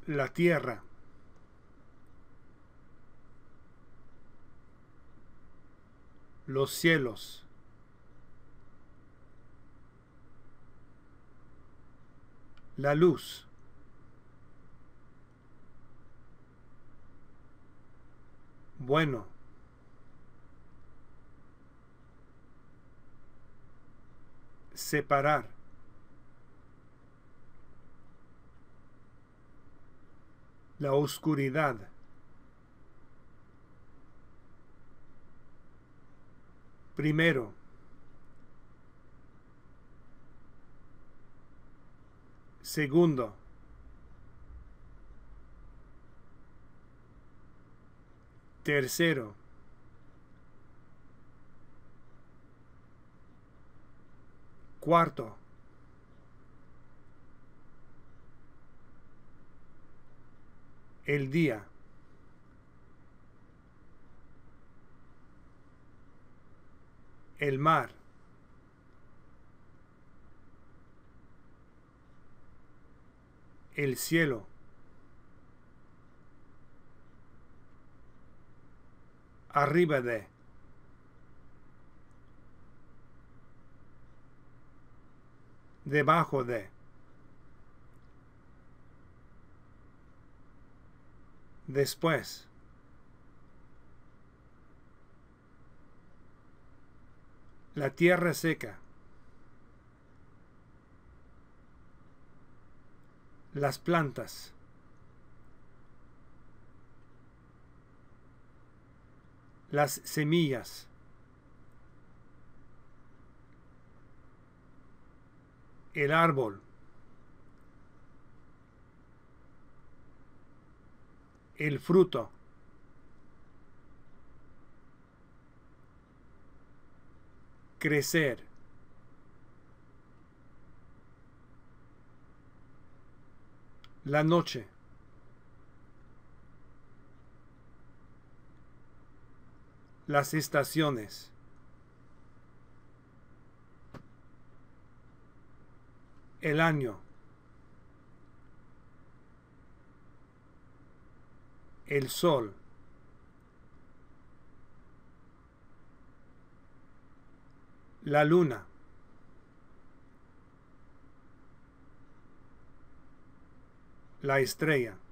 la tierra, los cielos, la luz, bueno, separar, la oscuridad, primero, segundo, tercero, cuarto, el día, el mar, el cielo, arriba de, debajo de, después, la tierra seca, las plantas, las semillas, el árbol, el fruto, crecer, la noche, las estaciones, el año, el sol, la luna, la estrella.